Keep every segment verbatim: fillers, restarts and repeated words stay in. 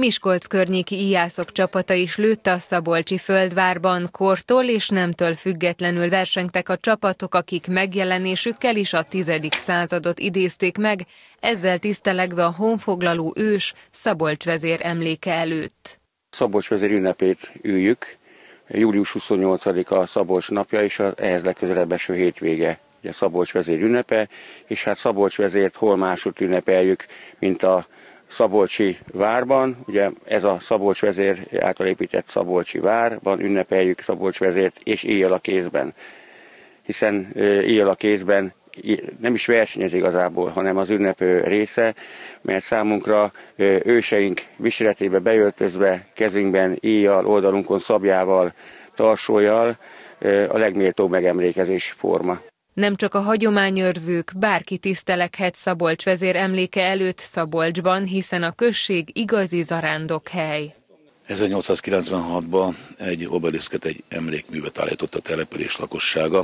Miskolc környéki íjászok csapata is lőtt a szabolcsi földvárban. Kortól és nemtől függetlenül versengtek a csapatok, akik megjelenésükkel is a tizedik századot idézték meg, ezzel tisztelegve a honfoglaló ős Szabolcs vezér emléke előtt. Szabolcs vezér ünnepét üljük. július huszonnyolcadika a Szabolcs napja, és az ehhez legközelebb eső hétvége ugye Szabolcs vezér ünnepe, és hát Szabolcs vezért hol máshogy ünnepeljük, mint a szabolcsi várban. Ugye ez a Szabolcs vezér által épített szabolcsi várban ünnepeljük Szabolcs vezért, és éjjel a kézben. Hiszen éjjel a kézben nem is versenyez igazából, hanem az ünnep része, mert számunkra őseink viseletébe beöltözve, kezünkben íjjal, oldalunkon szabjával, tarsólyal a legméltóbb megemlékezés forma. Nem csak a hagyományőrzők, bárki tiszteleghet Szabolcs vezér emléke előtt Szabolcsban, hiszen a község igazi zarándokhely. ezernyolcszázkilencvenhatban egy obeliszket, egy emlékművet állított a település lakossága.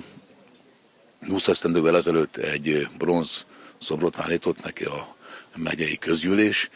húsz esztendővel ezelőtt egy bronz szobrot állított neki a megyei közgyűlés.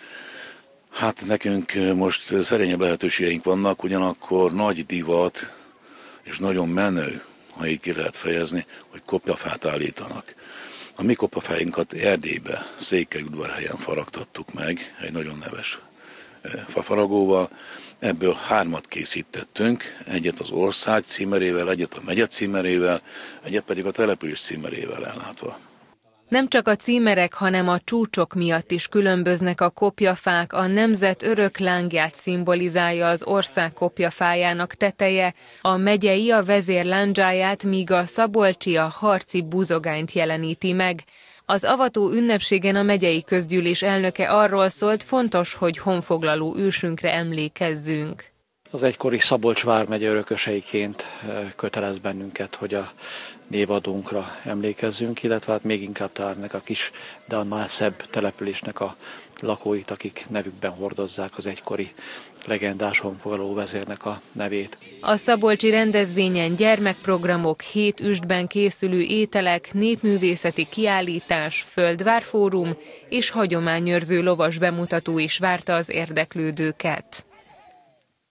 Hát nekünk most szerényebb lehetőségeink vannak, ugyanakkor nagy divat és nagyon menő, ha így ki lehet fejezni, hogy kopjafát állítanak. A mi kopjafáinkat Erdélybe, Székelyudvarhelyen faragtattuk meg, egy nagyon neves fafaragóval. Ebből hármat készítettünk, egyet az ország címerével, egyet a megye címerével, egyet pedig a település címerével ellátva. Nem csak a címerek, hanem a csúcsok miatt is különböznek a kopjafák, a nemzet örök lángját szimbolizálja az ország kopjafájának teteje, a megyei a vezér lándzsáját, míg a szabolcsi a harci buzogányt jeleníti meg. Az avató ünnepségen a megyei közgyűlés elnöke arról szólt, fontos, hogy honfoglaló ősünkre emlékezzünk. Az egykori Szabolcs vármegye örököseiként kötelez bennünket, hogy a névadónkra emlékezzünk, illetve hát még inkább talán a kis, de annál szebb településnek a lakóit, akik nevükben hordozzák az egykori legendás honfoglaló vezérnek a nevét. A szabolcsi rendezvényen gyermekprogramok, hét üstben készülő ételek, népművészeti kiállítás, földvárfórum és hagyományőrző lovas bemutató is várta az érdeklődőket.